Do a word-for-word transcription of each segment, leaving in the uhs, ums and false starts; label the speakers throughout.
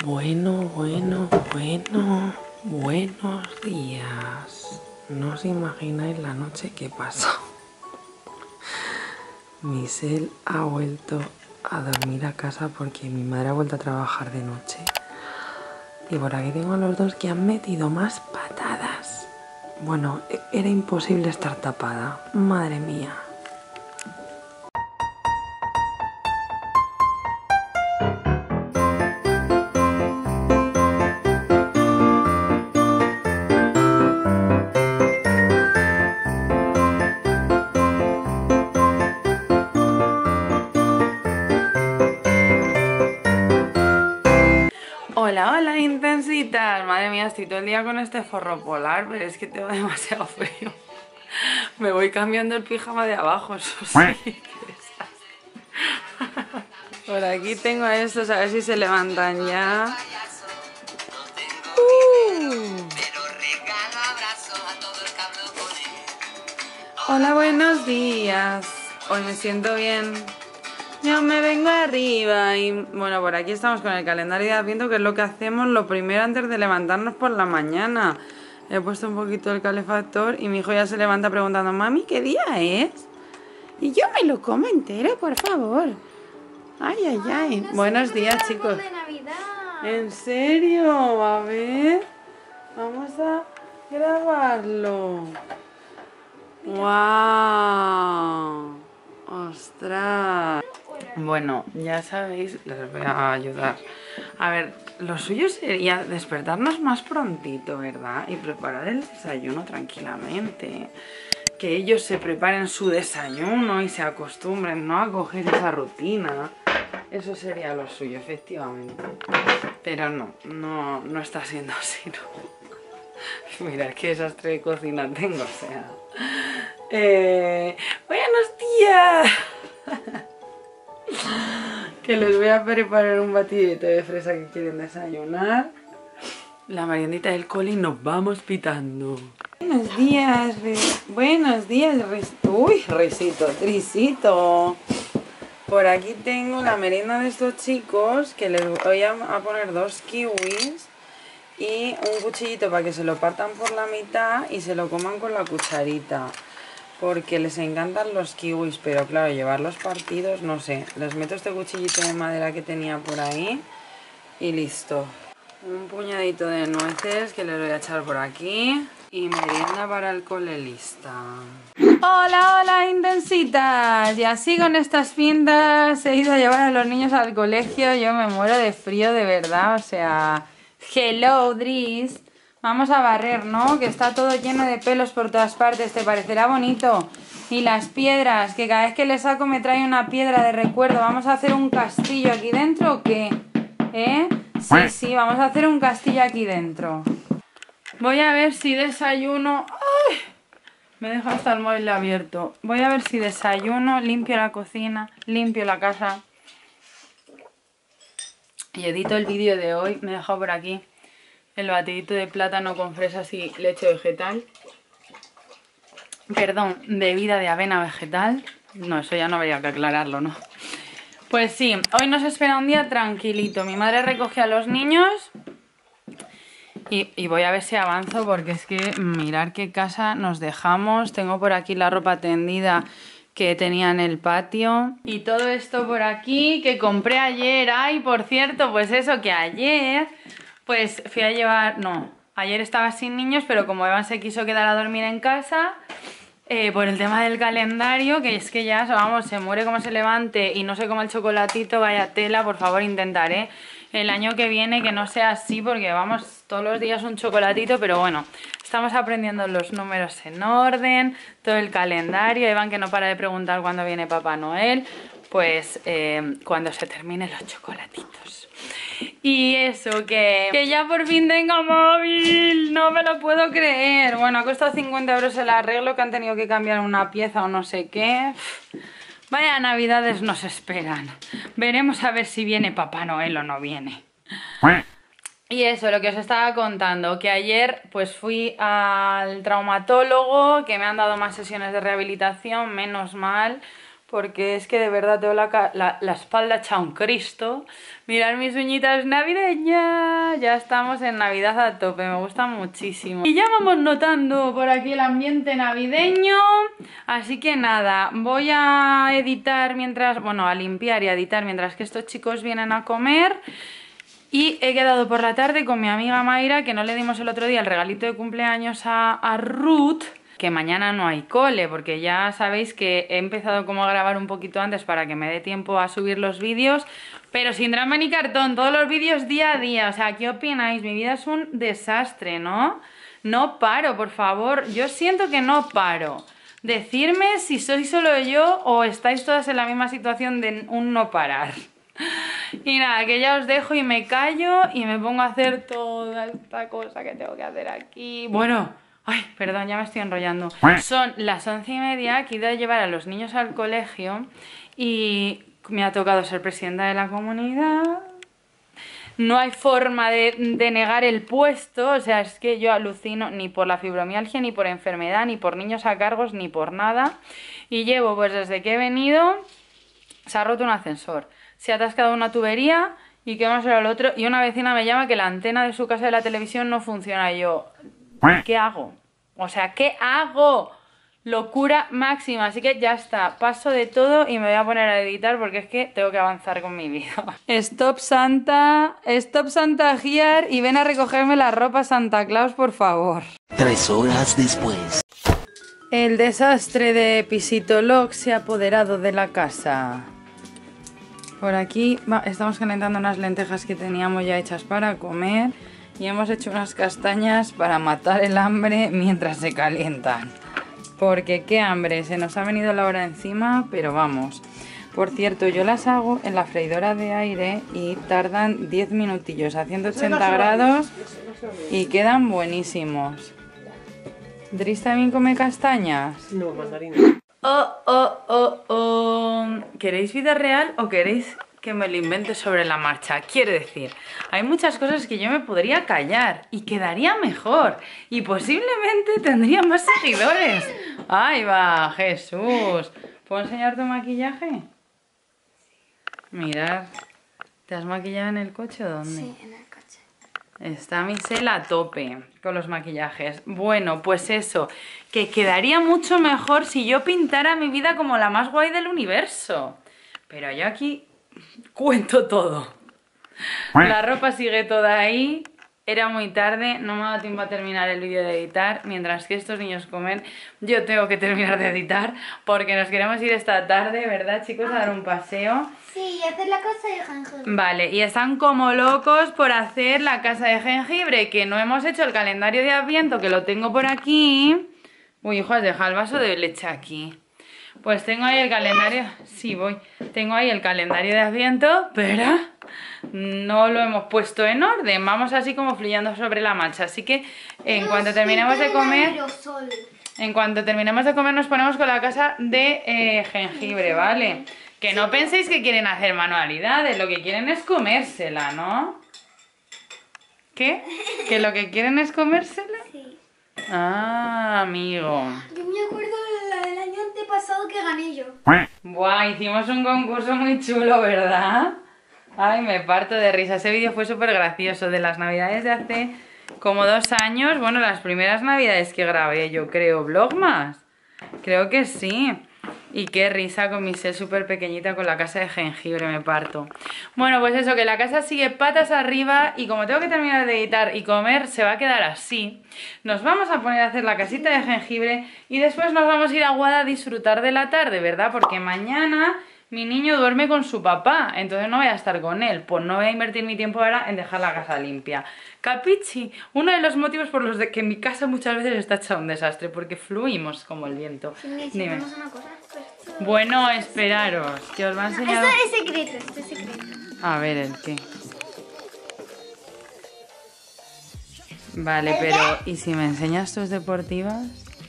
Speaker 1: Bueno, bueno, bueno, buenos días. No os imagináis la noche que pasó. Michelle ha vuelto a dormir a casa porque mi madre ha vuelto a trabajar de noche. Y por aquí tengo a los dos que han metido más patadas. Bueno, era imposible estar tapada. Madre mía. Hola, hola, intensitas. Madre mía, estoy todo el día con este forro polar, pero es que tengo demasiado frío. Me voy cambiando el pijama de abajo, eso sí. Por aquí tengo a estos, a ver si se levantan ya. Uh. Hola, buenos días. Hoy me siento bien. Yo me vengo arriba y bueno, por aquí estamos con el calendario de Adviento, que es lo que hacemos lo primero antes de levantarnos por la mañana. He puesto un poquito el calefactor y mi hijo ya se levanta preguntando, mami, ¿qué día es? Y yo me lo como entero, por favor. Ay, ay, ay. Buenos días, chicos. ¿En serio? A ver. Vamos a grabarlo. ¡Wow! ¡Ostras! Bueno, ya sabéis, les voy a ayudar. A ver, lo suyo sería despertarnos más prontito, ¿verdad? Y preparar el desayuno tranquilamente. Que ellos se preparen su desayuno y se acostumbren, ¿no?, a coger esa rutina. Eso sería lo suyo, efectivamente. Pero no, no, no está siendo así, ¿no? Mira, qué desastre de cocina tengo, o sea... Eh, ¡Buenos días! Que les voy a preparar un batidito de fresa que quieren desayunar. La meriendita del cole y nos vamos pitando. Buenos días, re... buenos días, re... uy, risito, trisito. Por aquí tengo la merienda de estos chicos, que les voy a poner dos kiwis y un cuchillito para que se lo partan por la mitad y se lo coman con la cucharita. Porque les encantan los kiwis, pero claro, llevarlos partidos, no sé. Les meto este cuchillito de madera que tenía por ahí y listo. Un puñadito de nueces que les voy a echar por aquí. Y merienda para el cole lista. Hola, hola, intensitas. Y así con estas pintas he ido a llevar a los niños al colegio. Yo me muero de frío, de verdad. O sea, hello, Dries. Vamos a barrer, ¿no? Que está todo lleno de pelos por todas partes. ¿Te parecerá bonito? Y las piedras, que cada vez que le saco me trae una piedra de recuerdo. ¿Vamos a hacer un castillo aquí dentro o qué? ¿Eh? Sí, sí, vamos a hacer un castillo aquí dentro. Voy a ver si desayuno... ¡Ay! Me deja hasta el móvil abierto. Voy a ver si desayuno, limpio la cocina, limpio la casa. Y edito el vídeo de hoy. Me he dejado por aquí el batidito de plátano con fresas y leche vegetal. Perdón, bebida de avena vegetal. No, eso ya no habría que aclararlo, ¿no? Pues sí, hoy nos espera un día tranquilito. Mi madre recoge a los niños y, y voy a ver si avanzo, porque es que mirar qué casa nos dejamos. Tengo por aquí la ropa tendida que tenía en el patio. Y todo esto por aquí que compré ayer. Ay, por cierto, pues eso, que ayer... Pues fui a llevar... No, ayer estaba sin niños, pero como Evan se quiso quedar a dormir en casa, eh, por el tema del calendario, que es que ya, vamos, se muere como se levante y no se coma el chocolatito, vaya tela, por favor intentaré el año que viene que no sea así, porque vamos, todos los días un chocolatito, pero bueno, estamos aprendiendo los números en orden, todo el calendario. Evan, que no para de preguntar cuándo viene Papá Noel, pues eh, cuando se terminen los chocolatitos. Y eso, que, que ya por fin tengo móvil, no me lo puedo creer. Bueno, ha costado cincuenta euros el arreglo, que han tenido que cambiar una pieza o no sé qué. Vaya navidades nos esperan. Veremos a ver si viene Papá Noel o no viene. Y eso, lo que os estaba contando, que ayer pues fui al traumatólogo, que me han dado más sesiones de rehabilitación, menos mal, porque es que de verdad tengo la, la, la espalda hecha un Cristo. Mirad mis uñitas navideñas, ya estamos en Navidad a tope, me gusta muchísimo. Y ya vamos notando por aquí el ambiente navideño, así que nada, voy a editar mientras, bueno, a limpiar y a editar mientras que estos chicos vienen a comer. Y he quedado por la tarde con mi amiga Mayra, que no le dimos el otro día el regalito de cumpleaños a, a Ruth, que mañana no hay cole, porque ya sabéis que he empezado como a grabar un poquito antes para que me dé tiempo a subir los vídeos, pero sin drama ni cartón, todos los vídeos día a día. O sea, ¿qué opináis? Mi vida es un desastre, ¿no? No paro, por favor, yo siento que no paro. Decidme si soy solo yo o estáis todas en la misma situación de un no parar. Y nada, que ya os dejo y me callo y me pongo a hacer toda esta cosa que tengo que hacer aquí. Bueno, ay, perdón, ya me estoy enrollando. Son las once y media, que he ido a llevar a los niños al colegio y me ha tocado ser presidenta de la comunidad. No hay forma de, de negar el puesto, o sea, es que yo alucino ni por la fibromialgia, ni por enfermedad, ni por niños a cargos, ni por nada. Y llevo, pues desde que he venido, se ha roto un ascensor. Se ha atascado una tubería y qué más era lo otro. Y una vecina me llama que la antena de su casa de la televisión no funciona. Y yo, ¿qué hago? O sea, ¿qué hago? Locura máxima. Así que ya está. Paso de todo y me voy a poner a editar porque es que tengo que avanzar con mi vida. Stop Santa, stop Santa here y ven a recogerme la ropa Santa Claus, por favor.
Speaker 2: Tres horas después.
Speaker 1: El desastre de Pisitolog se ha apoderado de la casa. Por aquí va, estamos calentando unas lentejas que teníamos ya hechas para comer y hemos hecho unas castañas para matar el hambre mientras se calientan. Porque qué hambre, se nos ha venido la hora encima, pero vamos. Por cierto, yo las hago en la freidora de aire y tardan diez minutillos a ciento ochenta grados y quedan buenísimos. ¿Dris también come castañas?
Speaker 3: No, mandarina.
Speaker 1: Oh, oh, oh, oh. ¿Queréis vida real o queréis que me lo invente sobre la marcha? Quiero decir, hay muchas cosas que yo me podría callar y quedaría mejor y posiblemente tendría más seguidores. ¡Ay, va, Jesús! ¿Puedo enseñar tu maquillaje? Mirad, ¿te has maquillado en el coche o dónde?
Speaker 4: Sí, en el coche.
Speaker 1: Está Michelle a tope con los maquillajes. Bueno, pues eso, que quedaría mucho mejor si yo pintara mi vida como la más guay del universo. Pero yo aquí cuento todo. La ropa sigue toda ahí. Era muy tarde, no me ha dado tiempo a terminar el vídeo de editar. Mientras que estos niños comen, yo tengo que terminar de editar porque nos queremos ir esta tarde, ¿verdad, chicos? A dar un paseo.
Speaker 4: Sí, y hacer la casa de jengibre.
Speaker 1: Vale, y están como locos por hacer la casa de jengibre, que no hemos hecho el calendario de Adviento, que lo tengo por aquí. Uy, hijo, has dejado el vaso de leche aquí. Pues tengo ahí el calendario, sí voy, tengo ahí el calendario de Adviento, pero no lo hemos puesto en orden, vamos así como fluyendo sobre la marcha, así que en cuanto terminemos de comer, en cuanto terminemos de comer nos ponemos con la casa de eh, jengibre, ¿vale? Que no penséis que quieren hacer manualidades, lo que quieren es comérsela, ¿no? ¿Qué? ¿Que lo que quieren es comérsela?
Speaker 4: Sí.
Speaker 1: Ah, amigo.
Speaker 4: Yo me acuerdo de la del año antepasado que gané yo.
Speaker 1: Buah, hicimos un concurso muy chulo, ¿verdad? Ay, me parto de risa. Ese vídeo fue súper gracioso. De las navidades de hace como dos años. Bueno, las primeras navidades que grabé, yo creo. ¿Vlogmas? Creo que sí. Y qué risa con mi ser súper pequeñita con la casa de jengibre, me parto. Bueno, pues eso, que la casa sigue patas arriba y como tengo que terminar de editar y comer, se va a quedar así. Nos vamos a poner a hacer la casita de jengibre y después nos vamos a ir a Guada a disfrutar de la tarde, ¿verdad? Porque mañana mi niño duerme con su papá, entonces no voy a estar con él. Pues no voy a invertir mi tiempo ahora en dejar la casa limpia. Capichi, uno de los motivos por los de que mi casa muchas veces está hecha un desastre, porque fluimos como el viento.
Speaker 4: Sí, me
Speaker 1: Dime.
Speaker 4: hicimos una cosa. Esto...
Speaker 1: Bueno, esperaros, que os va a enseñar...
Speaker 4: Esto es secreto, esto es secreto.
Speaker 1: A ver, ¿el qué? Vale, pero ¿y si me enseñas tus deportivas?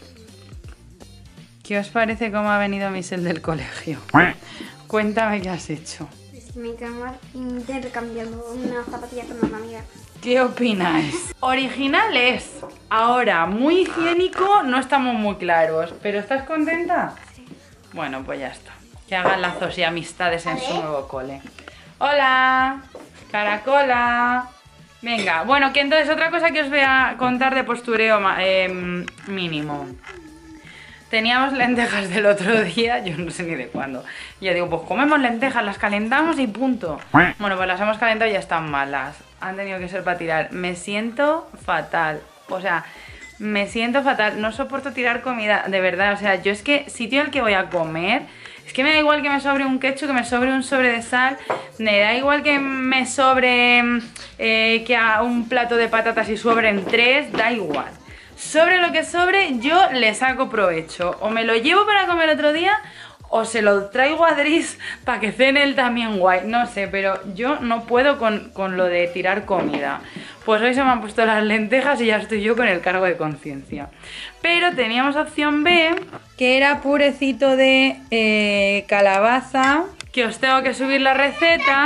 Speaker 1: ¿Qué os parece cómo ha venido Michelle del colegio? Cuéntame qué has hecho.
Speaker 4: Es mi cama intercambiando una zapatilla con una amiga.
Speaker 1: ¿Qué opináis? Original es. Ahora, muy higiénico, no estamos muy claros. ¿Pero estás contenta?
Speaker 4: Sí.
Speaker 1: Bueno, pues ya está. que haga lazos y amistades en su nuevo cole. ¡Hola! ¡Caracola! Venga, bueno, que entonces otra cosa que os voy a contar de postureo eh, mínimo. Teníamos lentejas del otro día, yo no sé ni de cuándo. Y yo digo, pues comemos lentejas, las calentamos y punto. Bueno, pues las hemos calentado y ya están malas. Han tenido que ser para tirar. Me siento fatal. O sea, me siento fatal. No soporto tirar comida, de verdad. O sea, yo es que sitio al que voy a comer, es que me da igual que me sobre un ketchup, que me sobre un sobre de sal. Me da igual que me sobre eh, que a un plato de patatas y sobren tres, da igual. Sobre lo que sobre, yo le saco provecho. O me lo llevo para comer otro día, o se lo traigo a Dries para que cene él también guay. No sé, pero yo no puedo con, con lo de tirar comida. Pues hoy se me han puesto las lentejas y ya estoy yo con el cargo de conciencia. Pero teníamos opción B, que era purecito de eh, calabaza, que os tengo que subir la receta.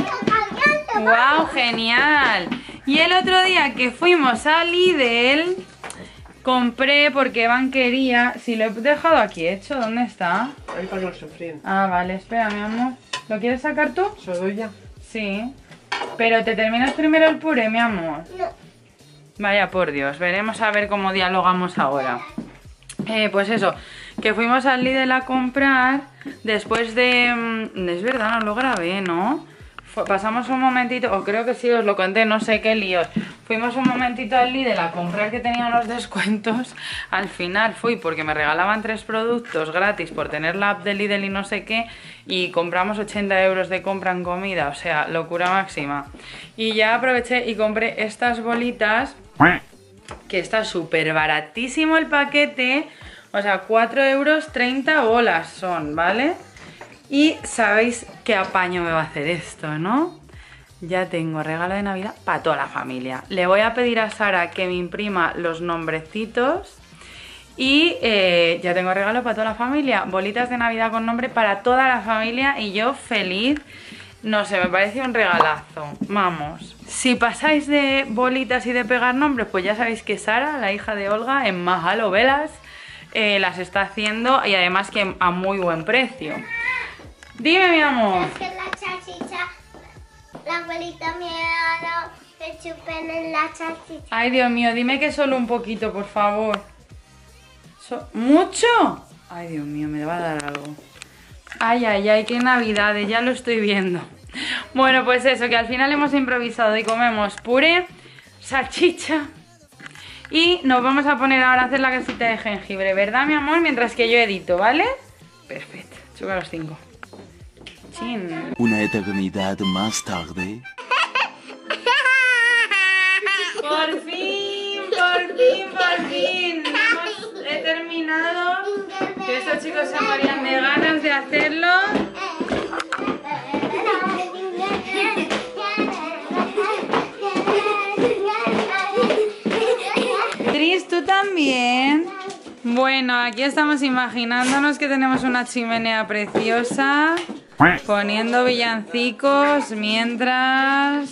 Speaker 1: ¡Wow! ¡Genial! Y el otro día que fuimos a Lidl, compré porque Evan quería... Si lo he dejado aquí hecho, ¿dónde está?
Speaker 3: Ahí para que lo sofríen.
Speaker 1: Ah, vale, espera, mi amor. ¿Lo quieres sacar tú?
Speaker 3: ¿Se lo doy ya?
Speaker 1: Sí. Pero te terminas primero el puré, mi amor.
Speaker 4: No.
Speaker 1: Vaya por Dios, veremos a ver cómo dialogamos ahora. Eh, pues eso, que fuimos al Lidl a comprar después de... Es verdad, no lo grabé, ¿no? Pasamos un momentito, o creo que sí os lo conté, no sé qué líos. Fuimos un momentito al Lidl a comprar, que tenía unos descuentos. Al final fui porque me regalaban tres productos gratis por tener la app de Lidl y no sé qué. Y compramos ochenta euros de compra en comida, o sea, locura máxima. Y ya aproveché y compré estas bolitas, que está súper baratísimo el paquete. O sea, cuatro euros treinta bolas son, ¿vale? Y sabéis qué apaño me va a hacer esto, ¿no? Ya tengo regalo de Navidad para toda la familia. Le voy a pedir a Sara que me imprima los nombrecitos. Y eh, ya tengo regalo para toda la familia. Bolitas de Navidad con nombre para toda la familia. Y yo feliz. No sé, me parece un regalazo. Vamos. Si pasáis de bolitas y de pegar nombres, pues ya sabéis que Sara, la hija de Olga, en Mahalo Velas, eh, las está haciendo. Y además que a muy buen precio. Dime, mi amor.
Speaker 4: Es que la salchicha, la abuelita me ha dado que chupen en la salchicha.
Speaker 1: Ay, Dios mío, dime que solo un poquito, por favor. So- ¿Mucho? Ay, Dios mío, me va a dar algo. Ay, ay, ay, qué navidades, ya lo estoy viendo. Bueno, pues eso, que al final hemos improvisado y comemos puré, salchicha. Y nos vamos a poner ahora a hacer la casita de jengibre, ¿verdad, mi amor? Mientras que yo edito, ¿vale? Perfecto, chupa los cinco. Chin.
Speaker 2: Una eternidad más tarde.
Speaker 1: Por fin, por fin, por fin. Hemos, he terminado. Que estos chicos se morían de ganas de hacerlo. Tris, tú también. Bueno, aquí estamos imaginándonos que tenemos una chimenea preciosa, poniendo villancicos mientras...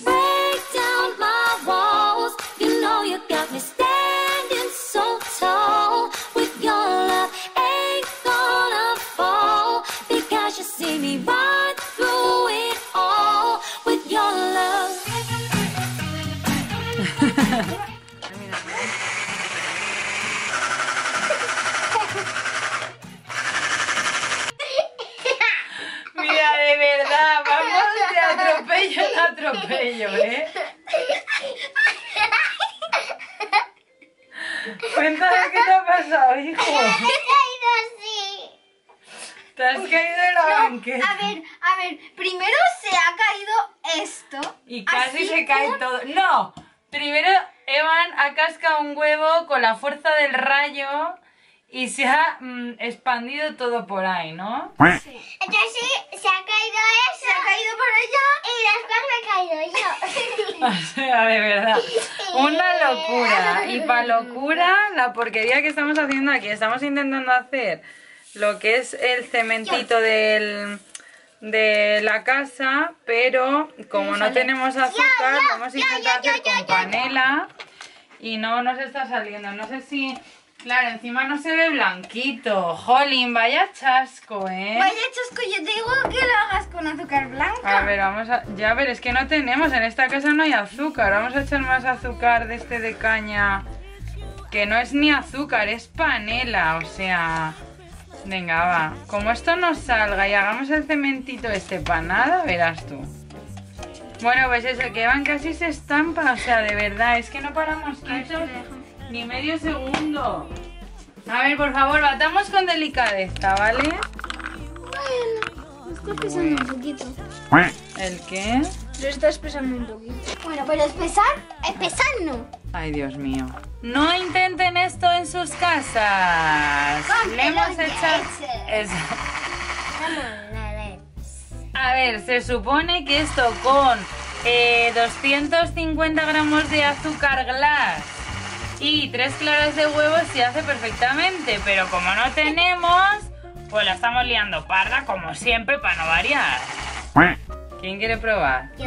Speaker 1: Mira, de verdad, vamos de atropello en atropello, ¿eh? Cuéntame qué te ha pasado, hijo.
Speaker 4: Me he caído así.
Speaker 1: Te has caído de la banqueta.
Speaker 4: A ver, a ver, primero se ha caído esto.
Speaker 1: Y casi
Speaker 4: así
Speaker 1: se cae
Speaker 4: por-
Speaker 1: todo. ¡No! Primero Evan ha cascado un huevo con la fuerza del rayo y se ha mm, expandido todo por ahí, ¿no?
Speaker 4: Entonces sí, se ha caído eso. Se ha caído por allá. Y después me he caído yo.
Speaker 1: O sea, de verdad, una locura. Y para locura, la porquería que estamos haciendo aquí. Estamos intentando hacer lo que es el cementito del, de la casa, pero como no tenemos azúcar, lo hemos intentado hacer con panela y no nos está saliendo. No sé si Claro, encima no se ve blanquito. Jolín, vaya chasco, ¿eh?
Speaker 4: Vaya chasco, yo te digo que lo hagas con azúcar blanca.
Speaker 1: A ver, vamos a... Ya, a ver, es que no tenemos, en esta casa no hay azúcar. Vamos a echar más azúcar de este de caña. Que no es ni azúcar, es panela, o sea... Venga, va. Como esto no salga y hagamos el cementito este para nada, verás tú. Bueno, pues eso, que van casi se estampa, o sea, de verdad, es que no paramos quietos ni medio segundo. A ver, por favor, batamos con delicadeza, ¿vale?
Speaker 4: Bueno, está pesando un poquito.
Speaker 1: ¿El qué?
Speaker 4: Lo estás pesando un poquito. Bueno, pero es pesar, es pesar no.
Speaker 1: Ay, Dios mío. No intenten esto en sus casas.
Speaker 4: Con
Speaker 1: Le hemos
Speaker 4: los
Speaker 1: echado...
Speaker 4: dientes.
Speaker 1: Es- A ver, se supone que esto con eh, doscientos cincuenta gramos de azúcar glass y tres claras de huevo se hace perfectamente, pero como no tenemos, pues la estamos liando parda como siempre para no variar. ¿Quién quiere probar?
Speaker 4: Yo.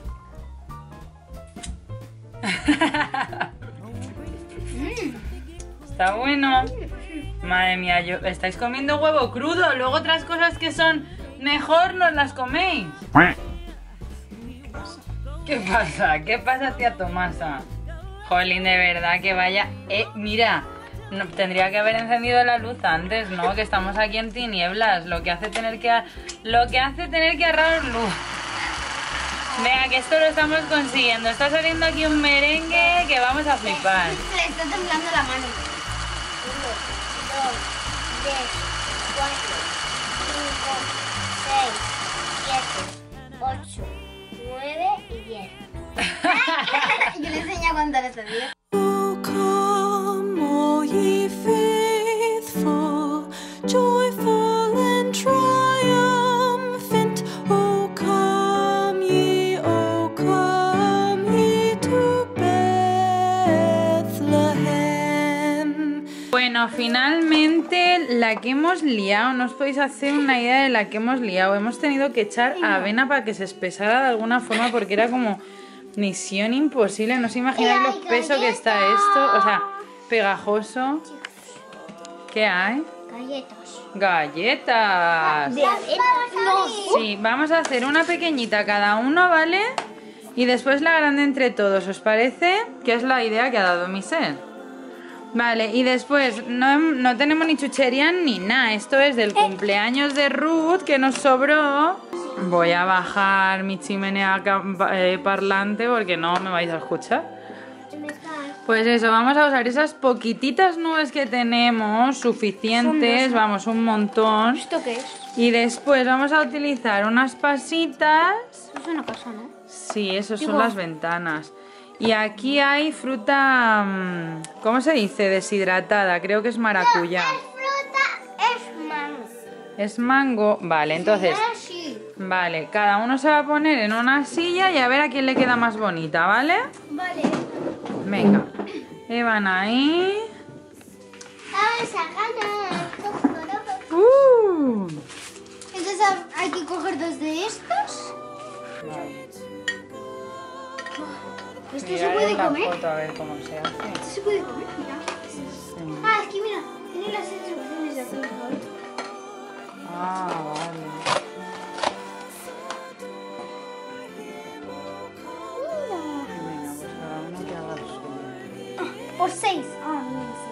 Speaker 1: Está bueno. Madre mía, yo, estáis comiendo huevo crudo, luego otras cosas que son mejor nos las coméis. ¿Qué pasa? ¿Qué pasa, tía Tomasa? Jolín, de verdad que vaya... Eh, mira, no, tendría que haber encendido la luz antes, ¿no? Que estamos aquí en tinieblas, lo que hace tener que... Lo que hace tener que ahorrar luz. Venga, que esto lo estamos consiguiendo. Está saliendo aquí un merengue que vamos a flipar.
Speaker 4: Le está temblando la mano. Uno, dos, tres, cuatro, cinco, seis, siete, ocho, nueve y diez. Yo le enseño a contar este día.
Speaker 3: Oh, come, all ye faithful, joyful and triumphant. Oh, come ye, oh, come ye to Bethlehem.
Speaker 1: Bueno, finalmente la que hemos liado, no os podéis hacer una idea de la que hemos liado. Hemos tenido que echar avena para que se espesara de alguna forma porque era como misión imposible. No os imagináis lo espeso que está esto, o sea, pegajoso. ¿Qué hay?
Speaker 4: Galletas.
Speaker 1: ¡Galletas!
Speaker 4: No.
Speaker 1: Sí, vamos a hacer una pequeñita cada uno, ¿vale? Y después la grande entre todos, ¿os parece? Que es la idea que ha dado Michelle. Vale, y después no, no tenemos ni chuchería ni nada. Esto es del cumpleaños de Ruth que nos sobró. Voy a bajar mi chimenea eh, parlante porque no me vais a escuchar. Pues eso, vamos a usar esas poquititas nubes que tenemos, suficientes, vamos, un montón.
Speaker 4: ¿Esto qué es?
Speaker 1: Y después vamos a utilizar unas pasitas.
Speaker 4: Es una casa, ¿no?
Speaker 1: Sí, eso son
Speaker 4: Digo-
Speaker 1: las ventanas. Y aquí hay fruta, mm, ¿cómo se dice? Deshidratada, creo que es maracuyá.
Speaker 4: Fruta es mango.
Speaker 1: Es mango, vale, entonces,
Speaker 4: Sí.
Speaker 1: vale, cada uno se va a poner en una silla y a ver a quién le queda más bonita, ¿vale?
Speaker 4: Vale.
Speaker 1: Venga, y van ahí.
Speaker 4: Vamos a ganar.
Speaker 1: ¡Uh!
Speaker 4: Entonces hay que coger dos de estos. ¿Esto se
Speaker 1: Mirad
Speaker 4: puede
Speaker 1: en la
Speaker 4: comer?
Speaker 1: foto a ver cómo se hace.
Speaker 4: ¿Esto se puede comer? Mira.
Speaker 1: Sí.
Speaker 4: Ah, es que mira, tiene las instrucciones de aquí.
Speaker 1: Ah, vale. Venga, pues cada uno que haga lo suyo.
Speaker 4: Por seis. Ah, bien, seis.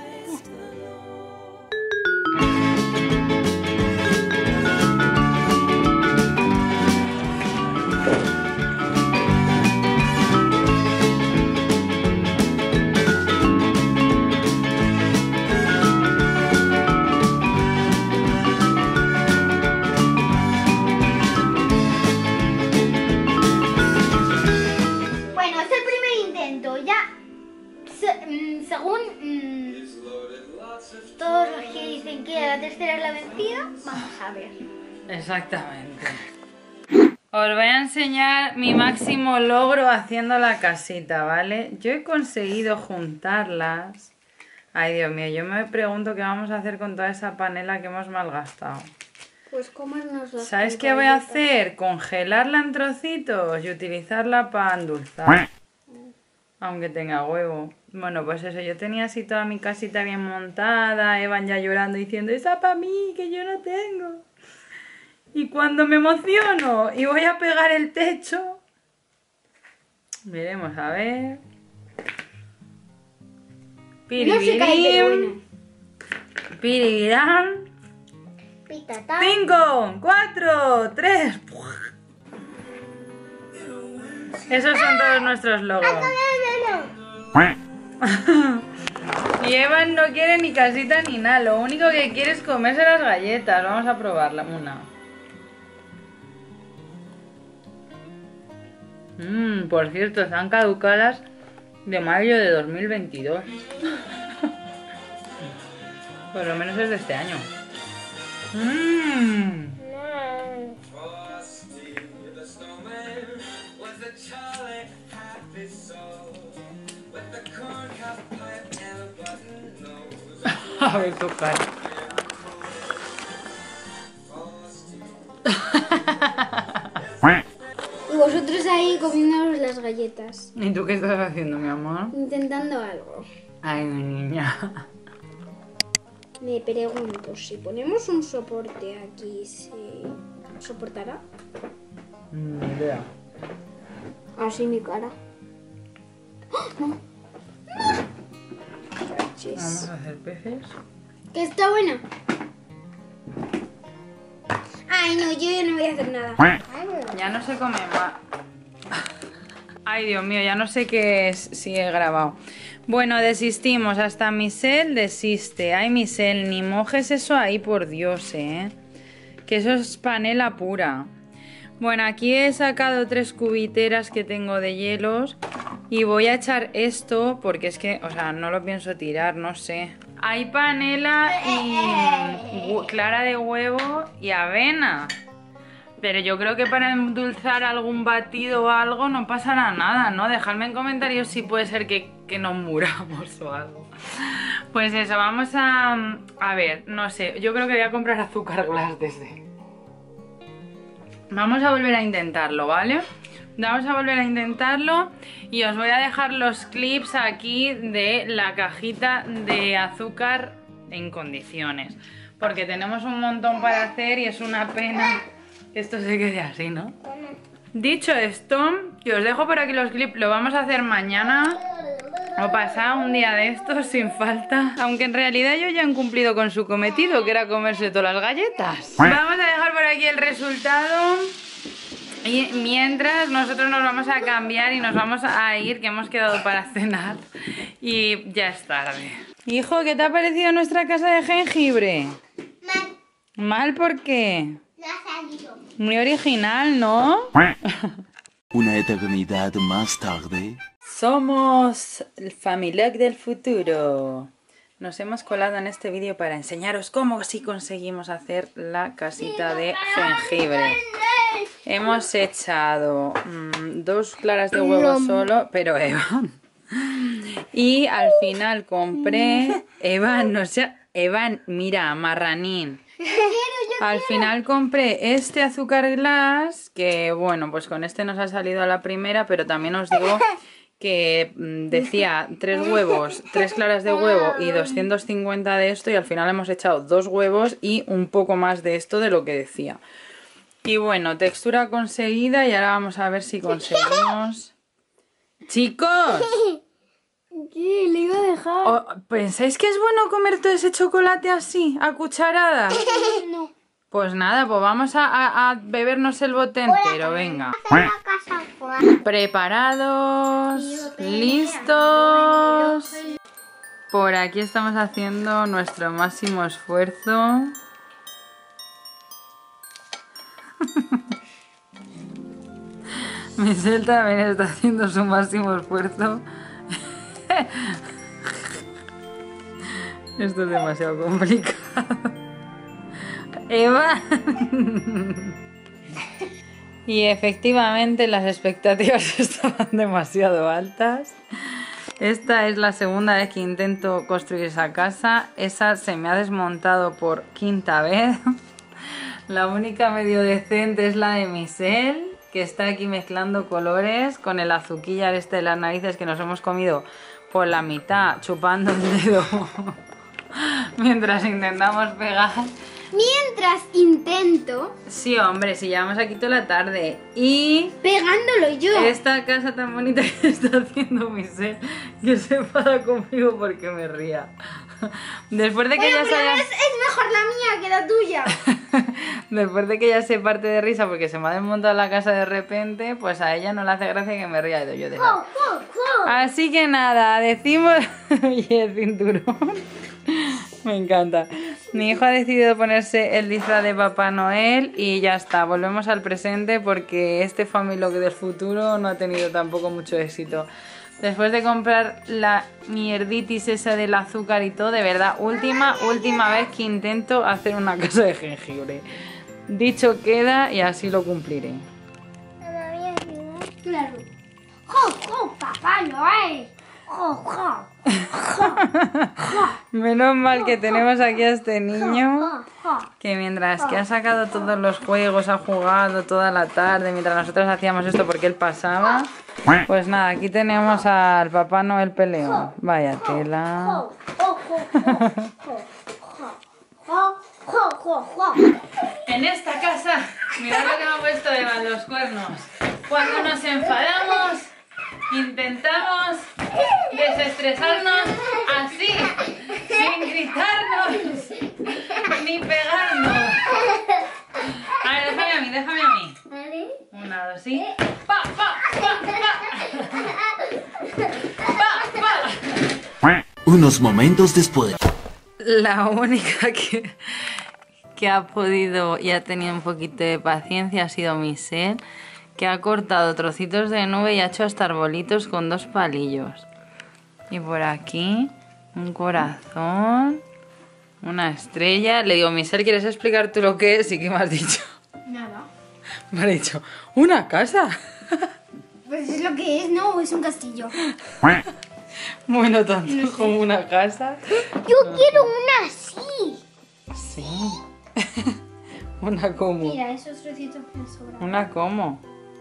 Speaker 4: Bueno, es el primer intento. Ya, se- mm, según mm, todos los que dicen que la tercera es la vencida, vamos a ver.
Speaker 1: Exactamente. Os voy a enseñar mi máximo logro haciendo la casita, ¿vale? Yo he conseguido juntarlas. Ay, Dios mío, yo me pregunto qué vamos a hacer con toda esa panela que hemos malgastado.
Speaker 4: Pues comernos las
Speaker 1: ¿Sabes qué voy a hacer? Congelarla en trocitos y utilizarla para endulzar. Aunque tenga huevo. Bueno, pues eso, yo tenía así toda mi casita bien montada, Evan ya llorando diciendo, esa para mí, que yo no tengo. Y cuando me emociono y voy a pegar el techo, veremos, a ver.
Speaker 4: No se cae, pero bueno.
Speaker 1: Piribirán.
Speaker 4: Pitata.
Speaker 1: Cinco, cuatro, tres. Esos son todos nuestros logos. Y Evan no quiere ni casita ni nada. Lo único que quiere es comerse las galletas. Vamos a probarla una. Mmm, por cierto, están caducadas de mayo de dos mil veintidós. Por lo menos es de este año. Mmm. A ver tu cara.
Speaker 4: Y vosotros ahí comiéndoos las galletas.
Speaker 1: ¿Y tú qué estás haciendo, mi amor?
Speaker 4: Intentando algo.
Speaker 1: Ay, mi niña.
Speaker 4: Me pregunto, si ponemos un soporte aquí, ¿se soportará?
Speaker 1: Ni idea.
Speaker 4: Así mi cara. ¡Oh, no! ¡No!
Speaker 1: Vamos a hacer peces.
Speaker 4: Que está buena. Ay, no, yo ya no voy a hacer nada.
Speaker 1: Ya no se come más. Ay, Dios mío, ya no sé qué es, si he grabado. Bueno, desistimos. Hasta Michelle desiste. Ay, Michelle, ni mojes eso ahí, por Dios, ¿eh? Que eso es panela pura. Bueno, aquí he sacado tres cubiteras que tengo de hielos. Y voy a echar esto porque es que, o sea, no lo pienso tirar, no sé. Hay panela y clara de huevo y avena. Pero yo creo que para endulzar algún batido o algo no pasará nada, ¿no? Dejadme en comentarios si puede ser que, que nos muramos o algo. Pues eso, vamos a... A ver, no sé, yo creo que voy a comprar azúcar glass desde... Vamos a volver a intentarlo, ¿vale? Vamos a volver a intentarlo y os voy a dejar los clips aquí de la cajita de azúcar en condiciones. Porque tenemos un montón para hacer y es una pena que esto se quede así, ¿no? Dicho esto, que os dejo por aquí los clips, lo vamos a hacer mañana o pasado, un día de estos sin falta. Aunque en realidad ellos ya han cumplido con su cometido, que era comerse todas las galletas. Vamos a dejar por aquí el resultado. Y mientras nosotros nos vamos a cambiar y nos vamos a ir, que hemos quedado para cenar. Y ya es tarde. Hijo, ¿qué te ha parecido nuestra casa de jengibre?
Speaker 4: Mal.
Speaker 1: ¿Mal por qué?
Speaker 4: No ha salido.
Speaker 1: Muy original, ¿no?
Speaker 2: Una eternidad más tarde.
Speaker 1: Somos el Familog del futuro. Nos hemos colado en este vídeo para enseñaros cómo sí conseguimos hacer la casita de jengibre. Hemos echado mmm, dos claras de huevo solo, pero Evan. Y al final compré... Evan, no sé... Evan, mira, marranín. Al final compré este azúcar glass, que bueno, pues con este nos ha salido a la primera, pero también os digo que mmm, decía tres huevos, tres claras de huevo y doscientos cincuenta de esto, y al final hemos echado dos huevos y un poco más de esto de lo que decía. Y bueno, textura conseguida y ahora vamos a ver si conseguimos... ¡Chicos!
Speaker 4: Sí, le iba a dejar.
Speaker 1: Oh, ¿pensáis que es bueno comer todo ese chocolate así, a cucharadas?
Speaker 4: No.
Speaker 1: Pues nada, pues vamos a, a, a bebernos el bote entero, venga. Preparados, listos. Por aquí estamos haciendo nuestro máximo esfuerzo. Michelle también está haciendo su máximo esfuerzo. Esto es demasiado complicado. Eva. Y efectivamente las expectativas estaban demasiado altas. Esta es la segunda vez que intento construir esa casa. Esa se me ha desmontado por quinta vez. La única medio decente es la de Michelle. que está aquí mezclando colores con el azuquillar este de las narices que nos hemos comido por la mitad, chupando el dedo mientras intentamos pegar.
Speaker 4: Mientras intento...
Speaker 1: Sí, hombre, si llevamos aquí toda la tarde. Y...
Speaker 4: pegándolo yo.
Speaker 1: esta casa tan bonita que está haciendo mi ser, que se enfada conmigo porque me ría. Después de que
Speaker 4: Bueno,
Speaker 1: ya se
Speaker 4: pero
Speaker 1: haya...
Speaker 4: es, es mejor la mía que la tuya.
Speaker 1: Después de que ella se parte de risa porque se me ha desmontado la casa de repente, pues a ella no le hace gracia que me ría de yo de
Speaker 4: Jo, jo, jo.
Speaker 1: Así que nada, decimos... y el cinturón... Me encanta. Mi hijo ha decidido ponerse el disfraz de Papá Noel y ya está. Volvemos al presente porque este Family Vlog del futuro no ha tenido tampoco mucho éxito. Después de comprar la mierditis esa del azúcar y todo, de verdad, última, última vez que intento hacer una casa de jengibre. Dicho queda y así lo cumpliré.
Speaker 4: Claro. Jo, jo, Papá Noel. Jo, jo.
Speaker 1: Menos mal que tenemos aquí a este niño que mientras que ha sacado todos los juegos, ha jugado toda la tarde mientras nosotros hacíamos esto porque él pasaba. Pues nada, aquí tenemos al Papá Noel peleón. Vaya tela. En esta casa, mirad lo que me ha puesto Eva en los cuernos. Cuando nos enfadamos, intentamos desestresarnos así, sin gritarnos ni pegarnos. A ver, déjame a mí, déjame a mí. Una, dos, sí. Pa, pa, pa, pa. Pa, pa.
Speaker 2: Unos momentos después.
Speaker 1: La única que, que ha podido y ha tenido un poquito de paciencia ha sido mi ser, que ha cortado trocitos de nube y ha hecho hasta arbolitos con dos palillos. Y por aquí un corazón, una estrella. Le digo, mi ser, ¿quieres explicar tú lo que es? ¿Y qué me has dicho?
Speaker 4: Nada.
Speaker 1: Me ha dicho, ¿una casa?
Speaker 4: Pues es lo que es, ¿no? Es un castillo.
Speaker 1: Bueno, tanto como una casa.
Speaker 4: Yo quiero una así.
Speaker 1: Sí. Una como.
Speaker 4: Mira, esos trocitos me sobran.
Speaker 1: Una como.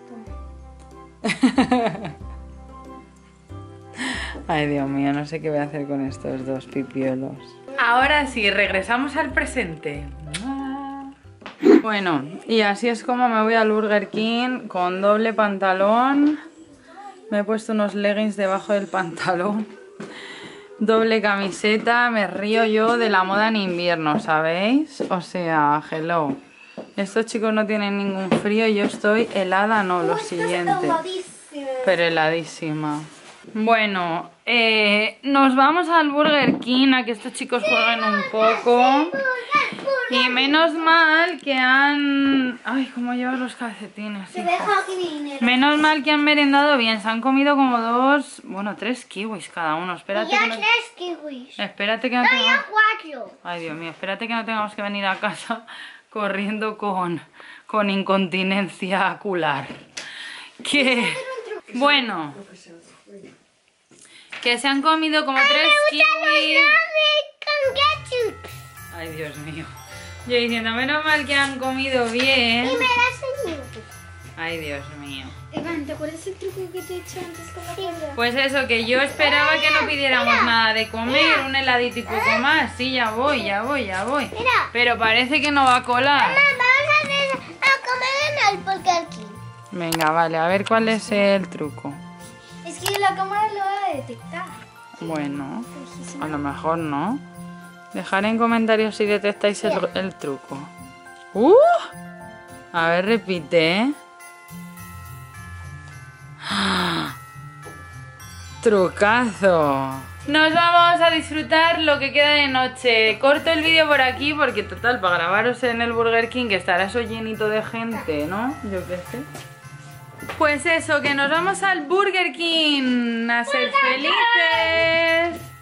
Speaker 1: Ay, Dios mío, no sé qué voy a hacer con estos dos pipiolos. Ahora sí, regresamos al presente. Bueno, y así es como me voy al Burger King con doble pantalón. Me he puesto unos leggings debajo del pantalón. Doble camiseta. Me río yo de la moda en invierno, ¿sabéis? O sea, hello. Estos chicos no tienen ningún frío y yo estoy helada, no, lo siguiente. Pero heladísima. Bueno, eh, nos vamos al Burger King a que estos chicos jueguen un poco. Y menos mal que han... Ay, cómo llevas los calcetines, hijo. Menos mal que han merendado bien. Se han comido como dos... Bueno, tres kiwis cada uno. Espérate
Speaker 4: Ya
Speaker 1: que no...
Speaker 4: tres kiwis.
Speaker 1: Espérate que no
Speaker 4: No,
Speaker 1: tengamos...
Speaker 4: ya cuatro.
Speaker 1: Ay, Dios mío, espérate que no tengamos que venir a casa corriendo con, con incontinencia acular. Que... Bueno... Que se han comido como tres kiwis.
Speaker 4: Con ketchup.
Speaker 1: Ay, Dios mío. Yo diciendo, menos mal que han comido bien.
Speaker 4: Y me das el
Speaker 1: Ay, Dios mío.
Speaker 4: Iván, ¿te acuerdas el truco que te he hecho antes con la cuerda?
Speaker 1: Pues eso, que yo esperaba que no pidiéramos nada de comer, un heladito y poco más. Sí, ya voy, ya voy, ya voy.
Speaker 4: Mira.
Speaker 1: Pero parece que no va a colar.
Speaker 4: Mamá, vamos a, hacer, a comer en el Burger King.
Speaker 1: Venga, vale, a ver cuál es el truco.
Speaker 4: Es que la cámara lo va a detectar.
Speaker 1: Bueno, a lo mejor no. Dejar en comentarios si detectáis el, el truco. ¡Uh! A ver, repite, ¿eh? ¡Ah! ¡Trucazo! Nos vamos a disfrutar lo que queda de noche. Corto el vídeo por aquí porque total, para grabaros en el Burger King, que estará eso llenito de gente, ¿no? Yo qué sé. Pues eso, que nos vamos al Burger King a ser felices.